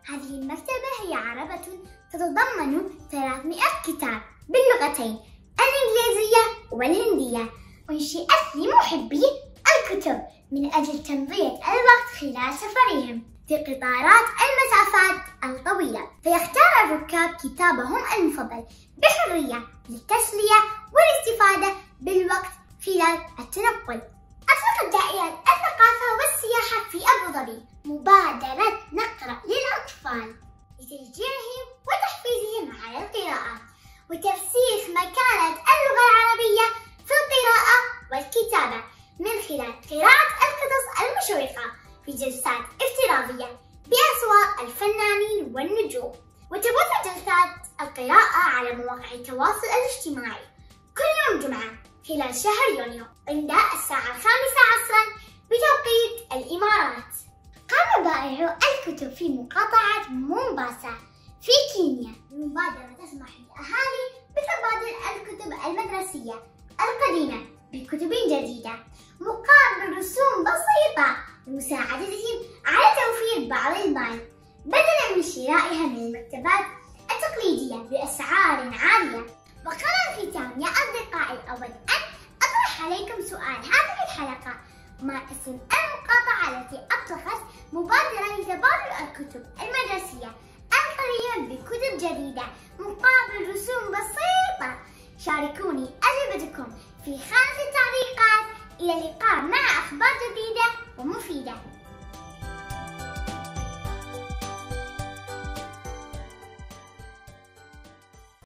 هذه المكتبة هي عربة تتضمن 300 كتاب باللغتين الإنجليزية والهندية، أنشئت لمحبي الكتب من أجل تمضية الوقت خلال سفرهم في قطارات المسافات الطويلة، فيختار الركاب كتابهم المفضل بحرية للتسلية والاستفادة بالوقت خلال التنقل. أطلقت دائرة الثقافة والسياحة في أبو ظبي مبادرة نقرأ للأطفال لتشجيعهم وتحفيزهم على القراءة وترسيخ مكانة اللغة العربية في القراءة والكتابة من خلال قراءة القصص المشوقة في جلسات افتراضية بأصوات الفنانين والنجوم، وتبث جلسات القراءة على مواقع التواصل الاجتماعي كل يوم جمعة خلال شهر يونيو عند الساعة 5 عصرا بتوقيت الإمارات. قام بائع الكتب في مقاطعة مومباسا في كينيا بمبادرة تسمح للأهالي بتبادل الكتب المدرسية القديمة بكتب جديدة مقابل رسوم بسيطة لمساعدتهم على توفير بعض المال بدلا من شرائها من المكتبات التقليدية بأسعار عالية. وقبل الختام يا أصدقائي، أود أن أطرح عليكم سؤال هذه الحلقة: ما اسم المقاطعة التي أطلقت مبادرة لتبادل الكتب المدرسية القديمة بكتب جديدة مقابل رسوم بسيطة؟ شاركوني أجوبتكم في خانة التعليقات. إلى اللقاء مع أخبار جديدة ومفيدة.